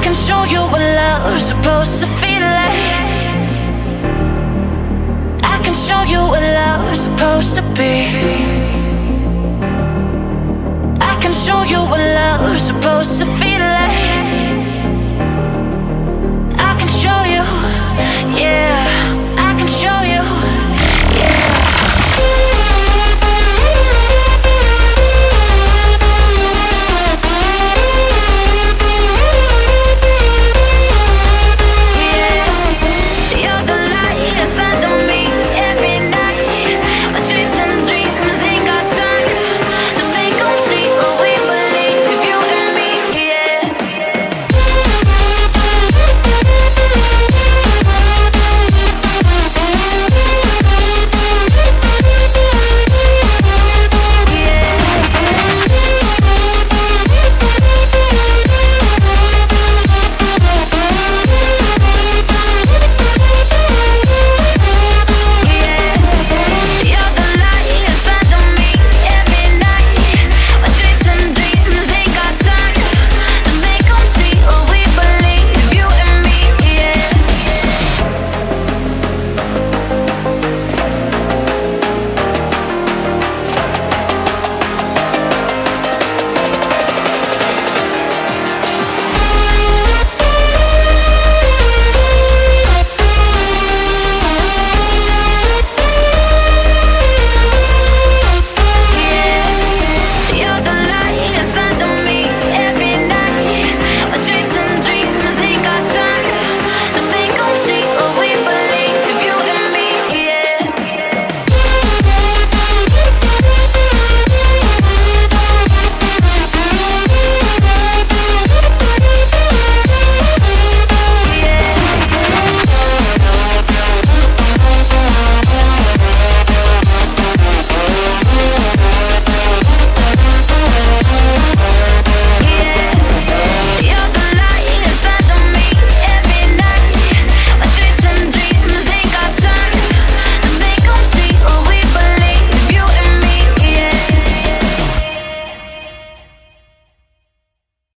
can show you what love's supposed to feel like. I can show you what love's supposed to be. I can show you what love's supposed to feel like.